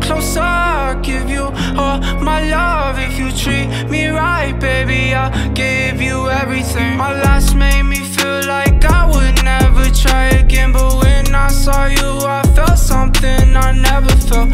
closer, I'll give you all my love. If you treat me right, baby, I'll give you everything. My last made me feel like I would never try again, but when I saw you, I felt something I never felt